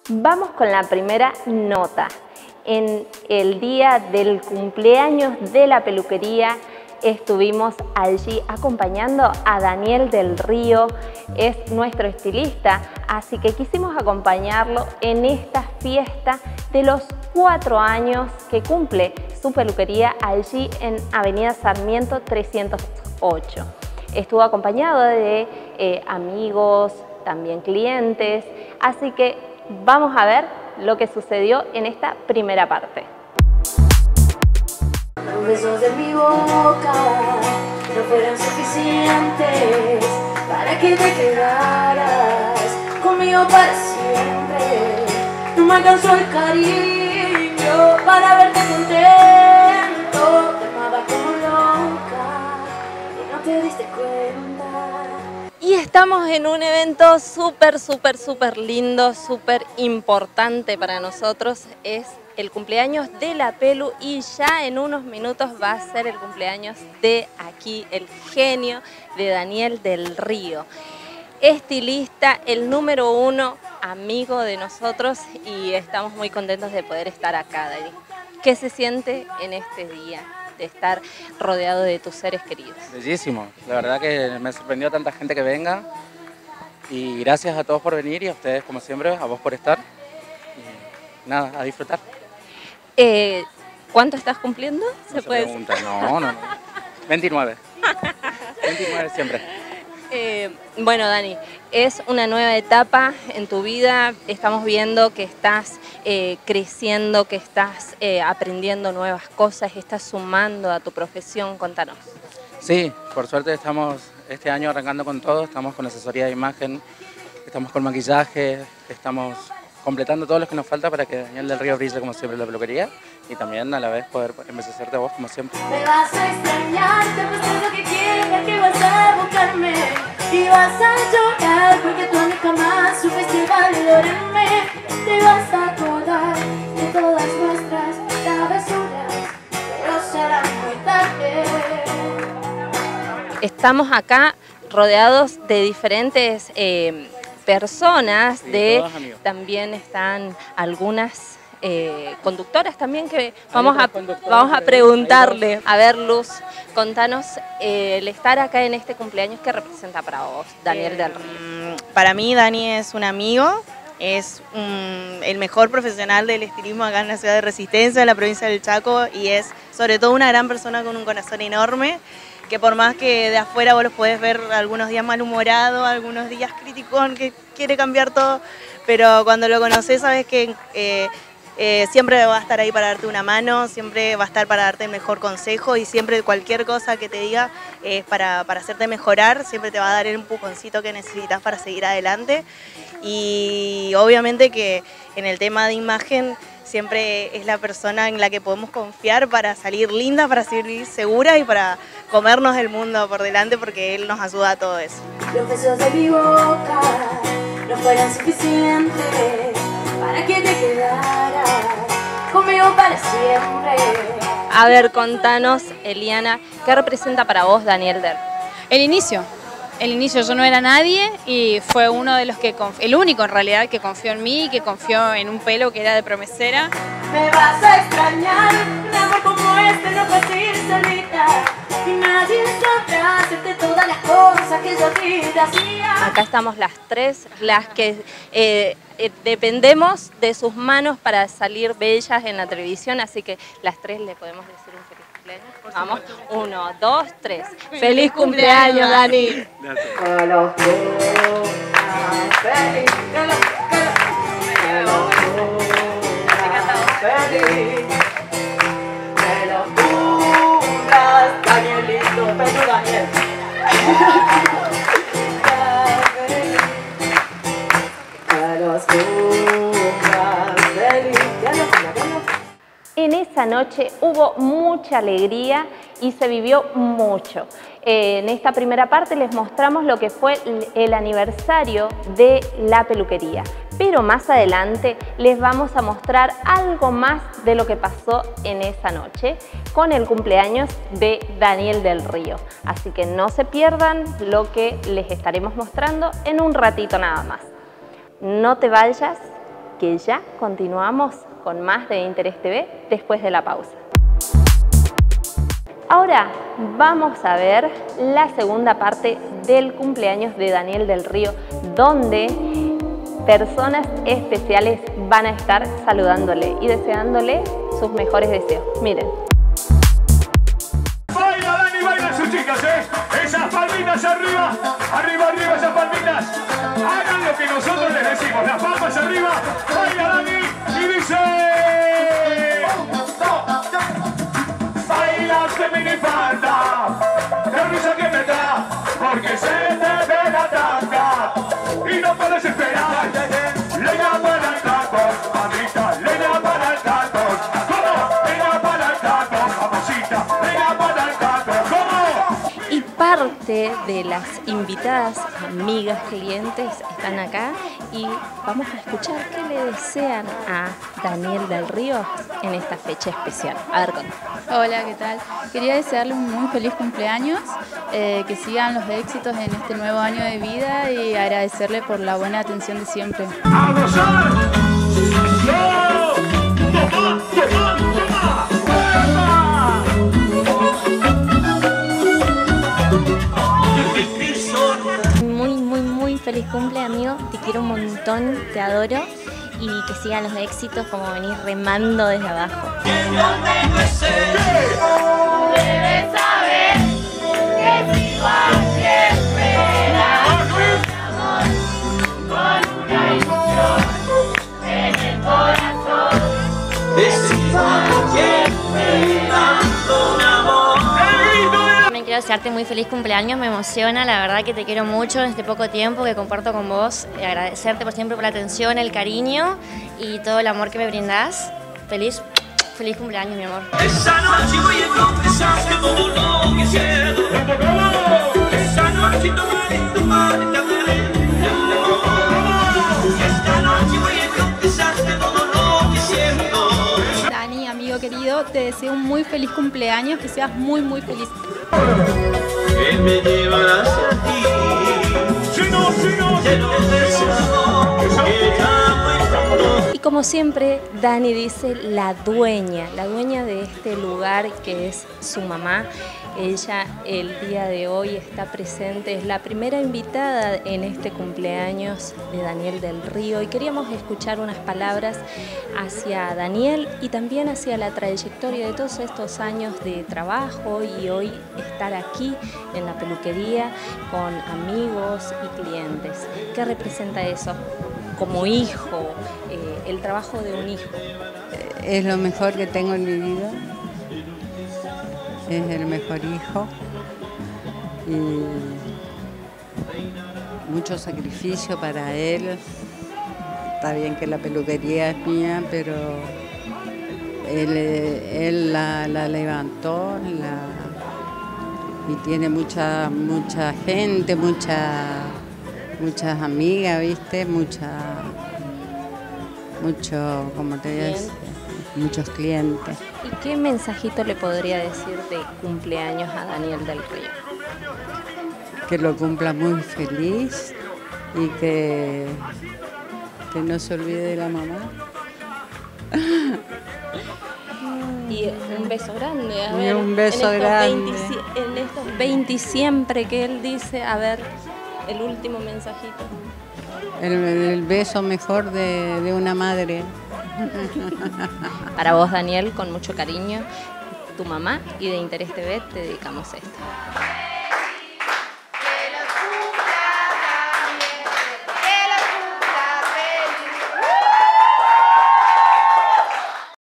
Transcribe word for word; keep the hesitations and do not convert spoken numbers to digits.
Vamos con la primera nota. En el día del cumpleaños de la peluquería estuvimos allí acompañando a Daniel del Río, es nuestro estilista, así que quisimos acompañarlo en esta fiesta de los cuatro años que cumple su peluquería allí en Avenida Sarmiento trescientos ocho. Estuvo acompañado de eh, amigos, también clientes, así que vamos a ver lo que sucedió en esta primera parte. Los besos de mi boca no fueron suficientes para que te quedaras conmigo para siempre. No me alcanzó el cariño para verte contento. Te amaba como loca y no te diste cuenta. Y estamos en un evento súper, súper, súper lindo, súper importante para nosotros. Es el cumpleaños de la Pelu y ya en unos minutos va a ser el cumpleaños de aquí, el genio de Daniel del Río. Estilista, el número uno, amigo de nosotros y estamos muy contentos de poder estar acá, Dani. ¿Qué se siente en este día de estar rodeado de tus seres queridos? Bellísimo, la verdad que me sorprendió tanta gente que venga y gracias a todos por venir y a ustedes como siempre, a vos por estar y nada, a disfrutar. Eh, ¿Cuánto estás cumpliendo? No se puede pregunta, no, no, no. veintinueve. veintinueve siempre. Eh, bueno, Dani, es una nueva etapa en tu vida, estamos viendo que estás eh, creciendo, que estás eh, aprendiendo nuevas cosas, estás sumando a tu profesión, contanos. Sí, por suerte estamos este año arrancando con todo, estamos con asesoría de imagen, estamos con maquillaje, estamos completando todo lo que nos falta para que Daniel del Río brille como siempre en la peluquería y también a la vez poder embellecerte a vos como siempre. Me vas a extrañar, te muestro lo que quieras, que vas a buscarme y vas a llorar porque tú a mí jamás supiste valorarme. Te vas a acordar de todas nuestras travesuras, pero será muy tarde. Estamos acá rodeados de diferentes eh, personas, sí, de también están algunas eh, conductoras también que vamos a, vamos a preguntarle. A ver, Luz, contanos eh, el estar acá en este cumpleaños, ¿qué representa para vos, Daniel eh, del Río? Para mí Dani es un amigo, es un, el mejor profesional del estilismo acá en la ciudad de Resistencia, en la provincia del Chaco, y es sobre todo una gran persona con un corazón enorme, que por más que de afuera vos los podés ver algunos días malhumorado, algunos días criticón, que quiere cambiar todo, pero cuando lo conocés sabes que eh, eh, siempre va a estar ahí para darte una mano, siempre va a estar para darte el mejor consejo y siempre cualquier cosa que te diga es eh, para, para hacerte mejorar, siempre te va a dar el empujoncito que necesitas para seguir adelante. Y obviamente que en el tema de imagen siempre es la persona en la que podemos confiar para salir linda, para salir segura y para comernos el mundo por delante, porque él nos ayuda a todo eso. Los besos de mi boca no fueron suficientes para que te quedaras conmigo para siempre. A ver, contanos, Eliana, ¿qué representa para vos Daniel del Río? El inicio. El inicio, yo no era nadie y fue uno de los que, el único en realidad que confió en mí y que confió en un pelo que era de promesera. Me vas a extrañar, un amor como este no puedes ir solita y nadie sabrá hacerte todas las cosas que yo a ti te hacía. Acá estamos las tres, las que eh, eh, dependemos de sus manos para salir bellas en la televisión, así que las tres le podemos decir un feliz cumpleaños. Vamos, uno, dos, tres. ¡Feliz, ¡Feliz cumpleaños, Dani! Gracias. En esa noche hubo mucha alegría y se vivió mucho. En esta primera parte les mostramos lo que fue el aniversario de la peluquería, pero más adelante les vamos a mostrar algo más de lo que pasó en esa noche con el cumpleaños de Daniel del Río. Así que no se pierdan lo que les estaremos mostrando en un ratito nada más. No te vayas, que ya continuamos con más de Interés T V después de la pausa. Ahora vamos a ver la segunda parte del cumpleaños de Daniel del Río, donde personas especiales van a estar saludándole y deseándole sus mejores deseos. Miren. Baila, Dani, baila sus chicas, ¿eh? Esas palmitas arriba, arriba, arriba esas palmitas. Hagan lo que nosotros les decimos, las palmas arriba. Baila, Dani, y dice... Baila que me falta, la risa que me da, porque se te ve la tanga y no puedes esperar. Leña para el taco, mamita, leña para el taco. ¿Cómo? Leña para el taco, mamacita, leña para el taco. ¿Cómo? Y parte de las invitadas, amigas, clientes, están acá y vamos a escuchar qué le desean a Daniel del Río en esta fecha especial. A ver, contá. Hola, ¿qué tal? Quería desearle un muy feliz cumpleaños, eh, que sigan los éxitos en este nuevo año de vida y agradecerle por la buena atención de siempre. ¡A gozar! ¡No! ¡Toma, toma, toma! Muy, muy, muy feliz cumple, amigo. Te quiero un montón, te adoro. Y que sigan los éxitos como venís remando desde abajo. Debes saber que sigo aquí esperando amor con una ilusión en el corazón. Me quiero desearte muy feliz cumpleaños, me emociona, la verdad que te quiero mucho en este poco tiempo que comparto con vos. Agradecerte por siempre por la atención, el cariño y todo el amor que me brindás. Feliz, feliz cumpleaños, mi amor. Esa noche voy a confesarte todo lo que siento. Esa noche tomaré tu mano y te amaré. Esta noche voy a confesarte todo lo que siento. Dani, amigo querido, te deseo un muy feliz cumpleaños, que seas muy, muy feliz. Que me llevará hacia ti. Si no, si no, si no, Y como siempre, Dani dice la dueña, la dueña de este lugar que es su mamá. Ella el día de hoy está presente, es la primera invitada en este cumpleaños de Daniel del Río y queríamos escuchar unas palabras hacia Daniel y también hacia la trayectoria de todos estos años de trabajo y hoy estar aquí en la peluquería con amigos y clientes. ¿Qué representa eso? Como hijo, eh, el trabajo de un hijo. Es lo mejor que tengo en mi vida. Es el mejor hijo y mucho sacrificio para él. Está bien que la peluquería es mía, pero él, él la, la levantó la, y tiene mucha, mucha gente, mucha, muchas amigas, ¿viste? Mucha, mucho, como te dices, muchos clientes. ¿Y qué mensajito le podría decir de cumpleaños a Daniel del Río? Que lo cumpla muy feliz y que, que no se olvide de la mamá. Y un beso grande, a Y ver. un beso en estos grande. veinte, en estos veinte siempre que él dice, a ver, el último mensajito. El, el beso mejor de, de una madre. Para vos, Daniel, con mucho cariño, tu mamá y de Interés T V te dedicamos esto.